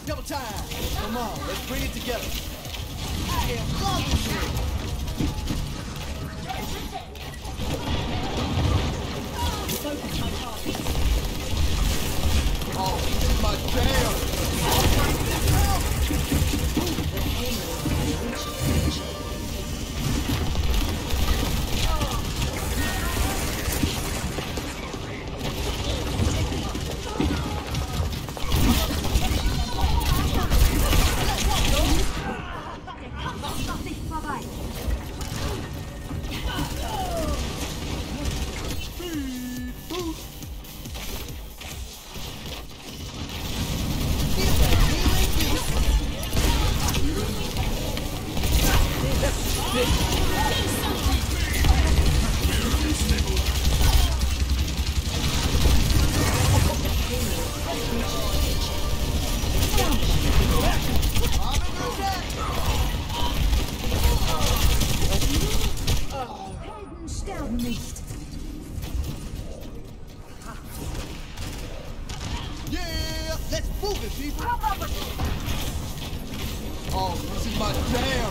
Double time. Come on, let's bring it together. I am loving you. Focus my target. Oh, this is my jam. Yeah, let's move it, people. Oh, this is my jam.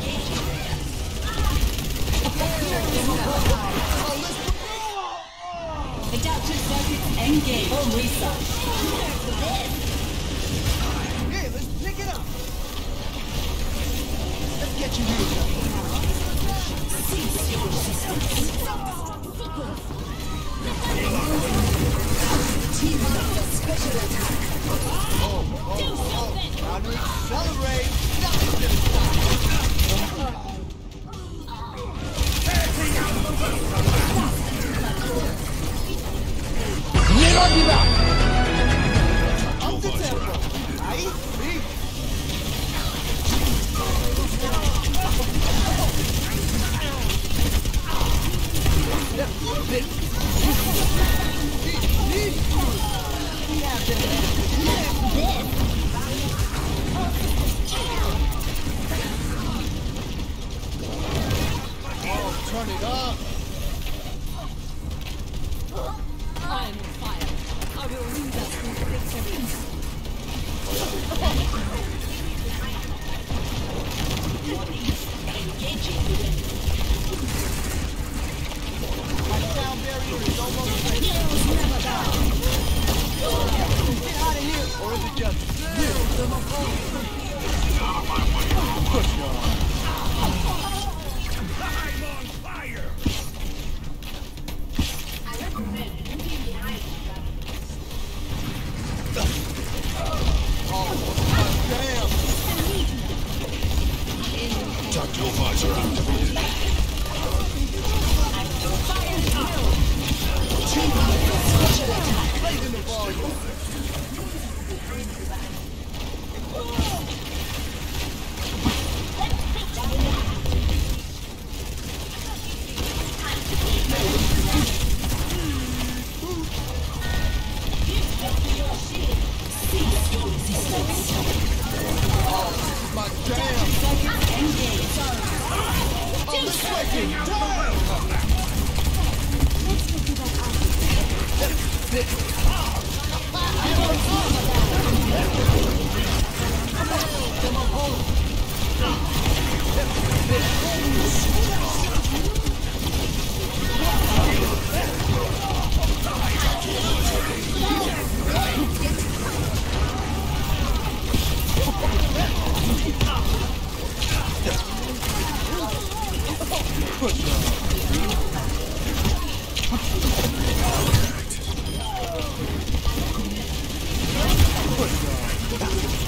Adaptive circuits engage. For research. Yeah, let's pick it up. Let's get you here. Cease your resistance. Team up a special attack. Time to accelerate. Nothing's gonna stop. Up the tempo. Ahí, sí. Turn it up. I am on fire. I will lead us to victory. Engaging with them. My sound barrier is almost ready. Heroes never die. Get out of here, or is it just you? Push on. Tactical visor activated. Raising the volume. Oh, this is my jam. Oh, this way.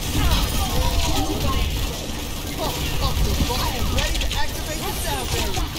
I am ready to activate the sound barrier.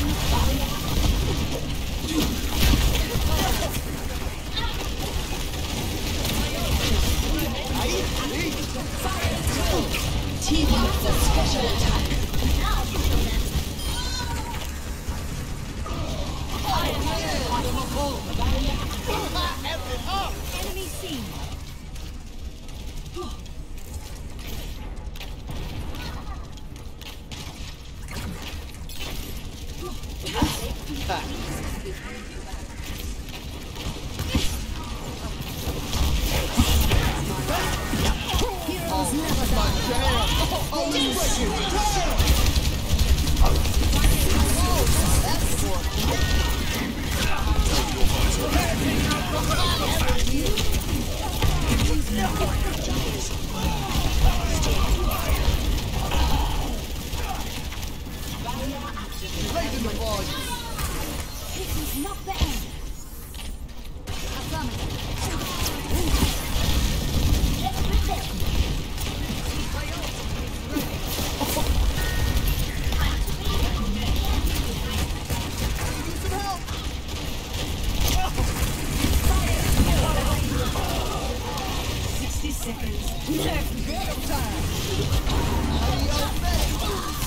seconds. Venom time! Adios, medic!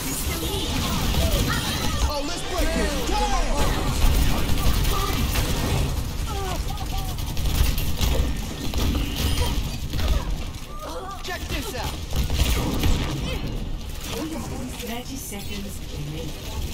Oh, let's break it! Time! Check this out! 30 seconds remaining.